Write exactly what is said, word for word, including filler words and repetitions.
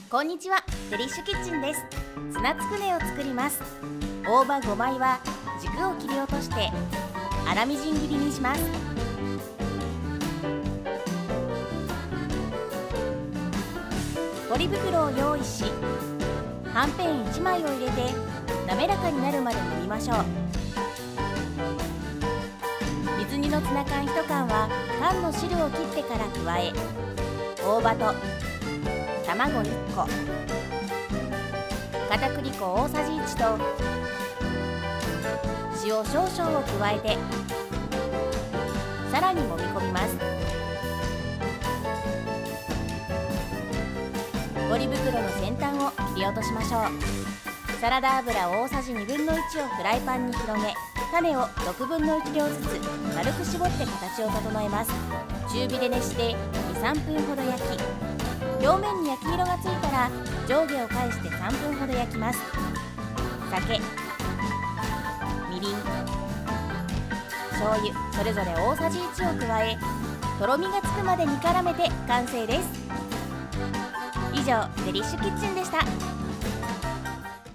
こんにちは、デリッシュキッチンです。ツナつくねを作ります。大葉ごまいは軸を切り落として粗みじん切りにします。ポリ袋を用意し、はんぺんいちまいを入れて滑らかになるまで煮ましょう。水煮のツナ缶いち缶は缶の汁を切ってから加え、大葉と卵いっこ、片栗粉大さじいちと塩少々を加えてさらに揉み込みます。ポリ袋の先端を切り落としましょう。サラダ油大さじにぶんのいちをフライパンに広げ、種をろくぶんのいち量ずつ丸く絞って形を整えます。中火で熱してに、さんぷんほど焼き、表面に焼き色がついたら上下を返してさんぷんほど焼きます。酒、みりん、醤油それぞれ大さじいちを加え、とろみがつくまで煮絡めて完成です。以上、デリッシュキッチンでした。